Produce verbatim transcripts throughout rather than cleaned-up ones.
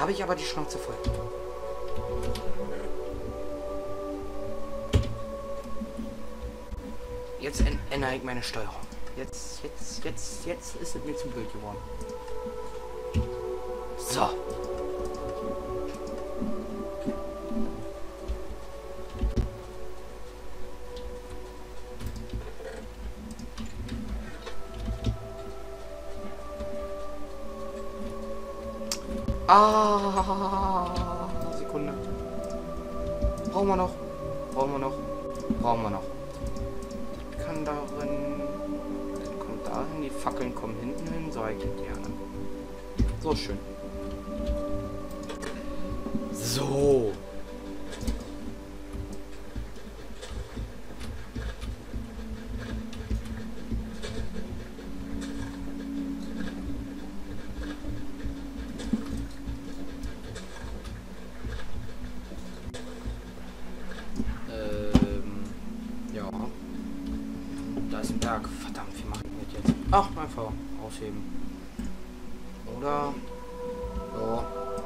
habe ich aber die Schnauze voll. Jetzt ändere ich meine Steuerung. Jetzt, jetzt, jetzt, jetzt ist es mir zu blöd geworden. So. Ah, Sekunde. Brauchen wir noch? Brauchen wir noch? Brauchen wir noch? Kann darin. Kommt dahin. Die Fackeln kommen hinten hin. So, ich gerne. So schön. So. Berg. Verdammt, wie mache ich das jetzt? Ach, einfach aufheben. Oder? Ja.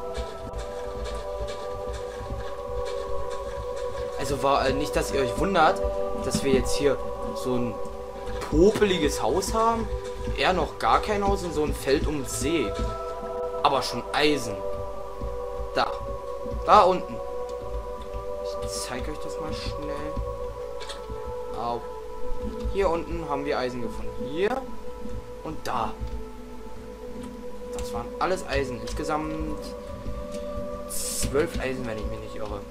Also war äh, nicht, dass ihr euch wundert, dass wir jetzt hier so ein popeliges Haus haben. Eher noch gar kein Haus und so ein Feld um See. Aber schon Eisen. Da. Da unten. Ich zeige euch das mal schnell. Au. Hier unten haben wir Eisen gefunden. Hier und da. Das waren alles Eisen. Insgesamt zwölf Eisen, wenn ich mich nicht irre.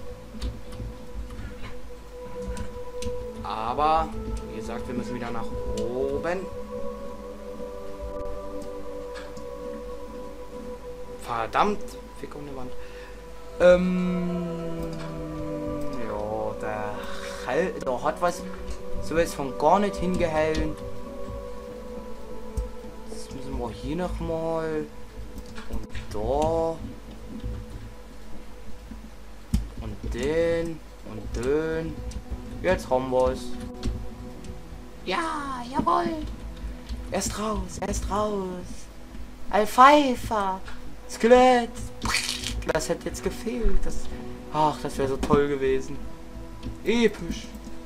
Aber, wie gesagt, wir müssen wieder nach oben. Verdammt. Fick um die Wand. Ähm. Ja, der halt, der hat was. So ist von gar nicht hingehalten. Jetzt müssen wir hier noch mal und da und den und den. Jetzt haben wir es. Ja, jawohl. Er ist raus, er ist raus. Ein Pfeifer. Skelett. Das hätte jetzt gefehlt. Das, ach, das wäre so toll gewesen. Episch.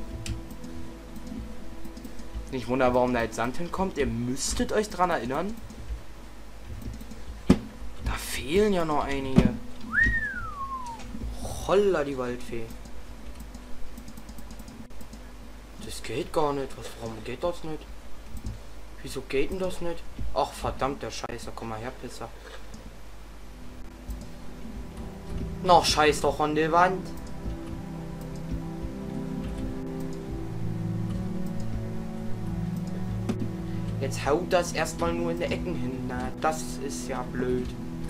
Nicht wundern, warum da jetzt Sand hinkommt. Ihr müsstet euch dran erinnern. Da fehlen ja noch einige. Holla, die Waldfee. Das geht gar nicht. Was, warum geht das nicht? Wieso geht denn das nicht? Ach, verdammt, der Scheiße. Komm mal her, Pisser. Noch scheiß doch an die Wand. Jetzt haut das erstmal nur in der Ecken hin. Na, das ist ja blöd.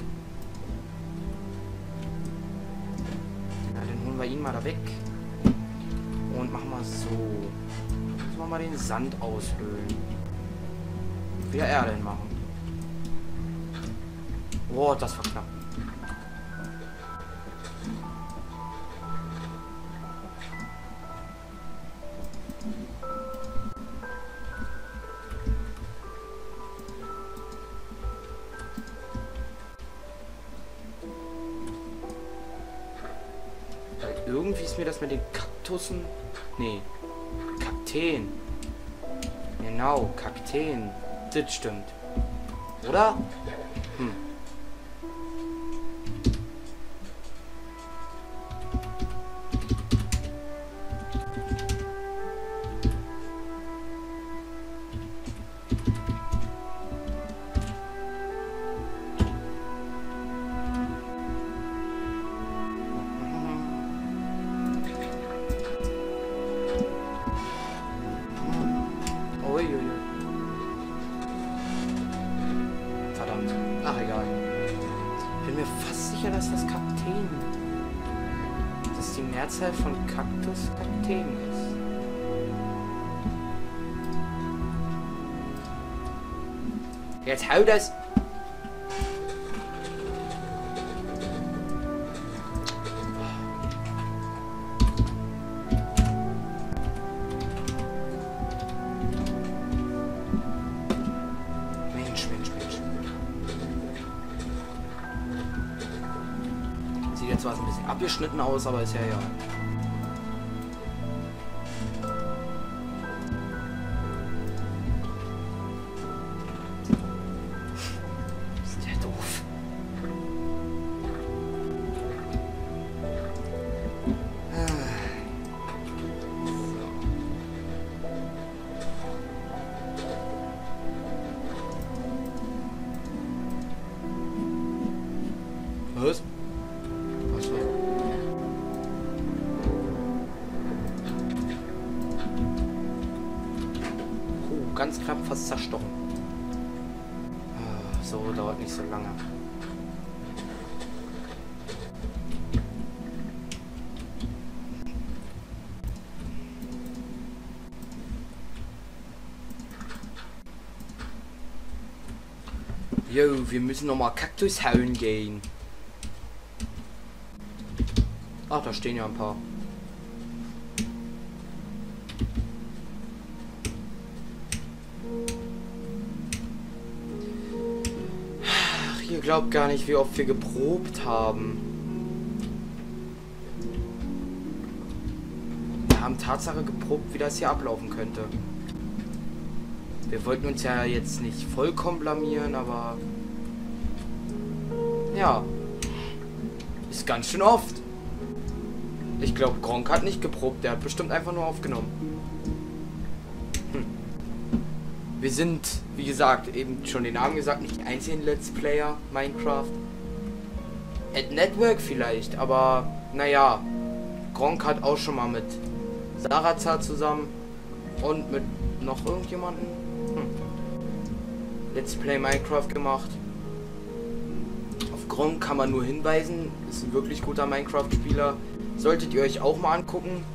Na, dann holen wir ihn mal da weg. Und machen wir so. Jetzt machen wir mal den Sand aushöhlen. Wieder Erde machen. Boah, das war knapp. Irgendwie ist mir das mit den Kaktussen... Nee. Kakteen. Genau, Kakteen. Das stimmt. Oder? Hm. Verdammt. Ach, egal. Ich bin mir fast sicher, dass das Kakteen. Dass die Mehrzahl von Kaktus Kakteen ist. Jetzt hau das. jetzt zwar ein bisschen abgeschnitten aus, aber ist ja ja. Ist der doof. Was? Was war? Oh, ganz knapp fast zerstochen. Ah, so dauert nicht so lange. Jo, wir müssen noch mal Kaktus hauen gehen. Ach, da stehen ja ein paar. Ach, ihr glaubt gar nicht, wie oft wir geprobt haben. Wir haben Tatsache geprobt, wie das hier ablaufen könnte. Wir wollten uns ja jetzt nicht vollkommen blamieren, aber... Ja. Ist ganz schön oft. Ich glaube, Gronk hat nicht geprobt, der hat bestimmt einfach nur aufgenommen. Hm. Wir sind, wie gesagt, eben schon den Namen gesagt, nicht die einzigen Let's Player Minecraft. At Network vielleicht, aber naja, Gronk hat auch schon mal mit Sarazar zusammen und mit noch irgendjemanden hm. Let's Play Minecraft gemacht. Auf Gronk kann man nur hinweisen, ist ein wirklich guter Minecraft-Spieler. Solltet ihr euch auch mal angucken.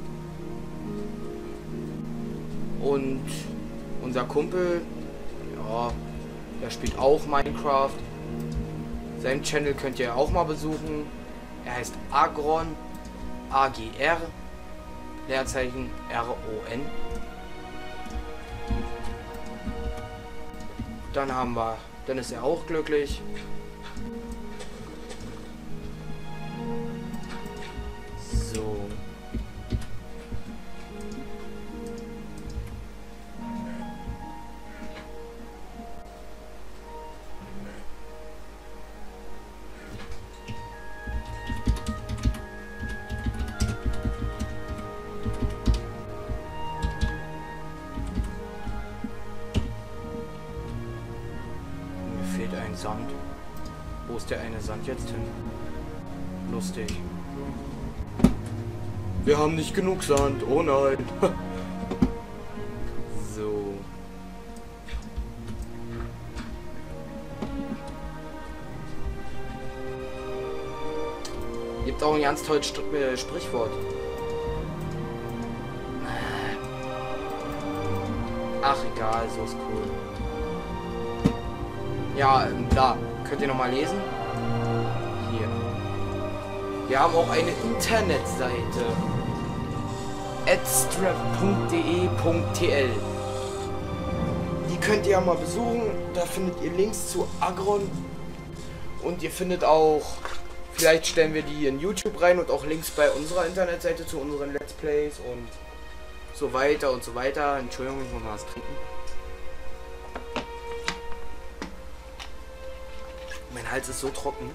Und unser Kumpel, ja, der spielt auch Minecraft. Seinen Channel könnt ihr auch mal besuchen. Er heißt Agron, A G R, Leerzeichen R O N. Dann haben wir, dann ist er auch glücklich. So. Mir fehlt ein Sand. Wo ist der eine Sand jetzt hin? Lustig. Wir haben nicht genug Sand. Oh nein. So. Gibt auch ein ganz tolles St äh, Sprichwort. Ach egal, so ist cool. Ja, ähm, da könnt ihr noch mal lesen. Hier. Wir haben auch eine Internetseite. adstrap punkt de punkt t l. Die könnt ihr ja mal besuchen. Da findet ihr Links zu Agron. Und ihr findet auch, vielleicht stellen wir die in YouTube rein und auch Links bei unserer Internetseite zu unseren Let's Plays und so weiter und so weiter. Entschuldigung, ich muss mal was trinken. Mein Hals ist so trocken.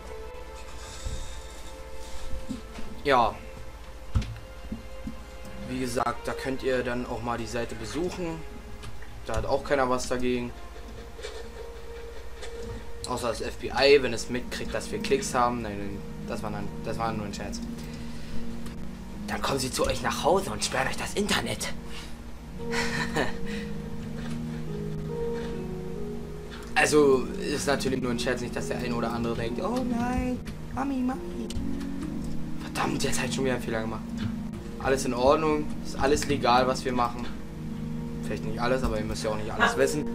Ja. Wie gesagt, da könnt ihr dann auch mal die Seite besuchen. Da hat auch keiner was dagegen. Außer das F B I, wenn es mitkriegt, dass wir Klicks haben. Nein, das war, dann, das war nur ein Scherz. Dann kommen sie zu euch nach Hause und sperren euch das Internet. Also ist natürlich nur ein Scherz, nicht, dass der eine oder andere denkt, oh nein, Mami, Mami. Verdammt, jetzt halt schon wieder einen Fehler gemacht. Alles in Ordnung, ist alles legal, was wir machen. Vielleicht nicht alles, aber ihr müsst ja auch nicht alles wissen.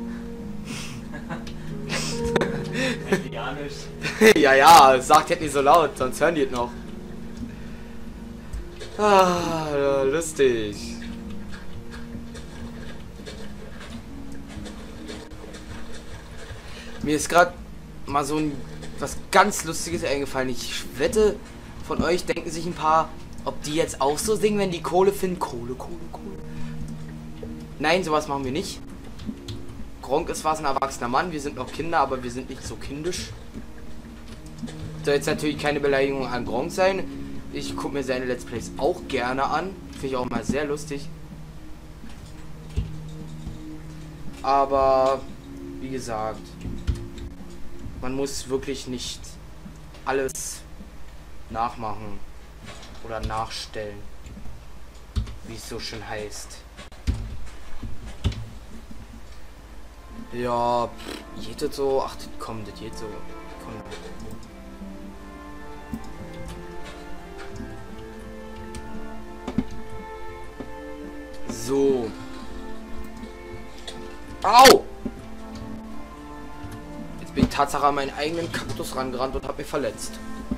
Ja, ja, sagt jetzt nicht so laut, sonst hören die es noch. Ah, lustig. Mir ist gerade mal so ein was ganz Lustiges eingefallen. Ich wette, von euch denken sich ein paar, ob die jetzt auch so singen, wenn die Kohle finden. Kohle, Kohle, Kohle. Nein, sowas machen wir nicht. Gronkh ist fast ein erwachsener Mann. Wir sind noch Kinder, aber wir sind nicht so kindisch. Soll jetzt natürlich keine Beleidigung an Gronkh sein. Ich gucke mir seine Let's Plays auch gerne an. Finde ich auch mal sehr lustig. Aber wie gesagt, man muss wirklich nicht alles nachmachen oder nachstellen, wie es so schön heißt. Ja, geht das so? Ach, komm, das geht so. Komm. So. Au! Jetzt bin ich Tatsache an meinen eigenen Kaktus rangerannt und habe mich verletzt.